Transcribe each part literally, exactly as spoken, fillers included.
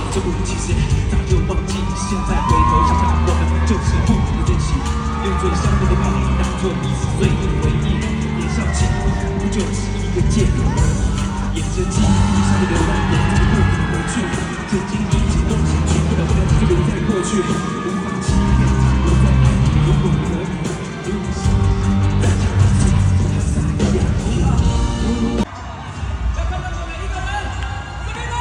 这不其实早就忘记。现在回头想想，我们就是不停的珍惜，用最相对的把当作彼此最后的回忆。年少轻易不就是一个借口而已？沿着记忆上的流浪，我们不可能回去。曾经一起动心，去不了的就留在过去，无法欺骗，我在爱你，如果可以，如果是大家一起和撒一样。要看到我们一个人，这边的。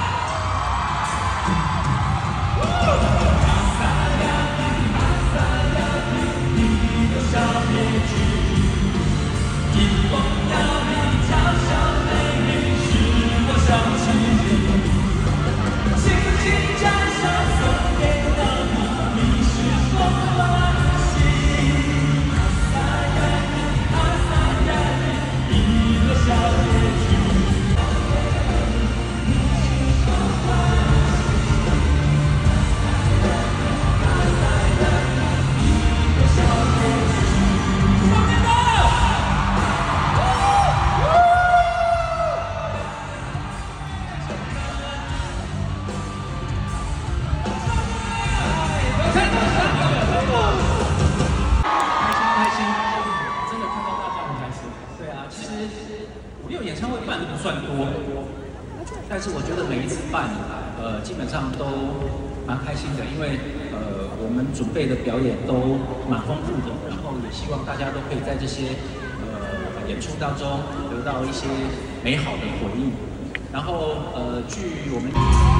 五六演唱会办的不算多，但是我觉得每一次办，呃，基本上都蛮开心的，因为呃，我们准备的表演都蛮丰富的，然后也希望大家都可以在这些呃演出当中得到一些美好的回忆。然后呃，据我们。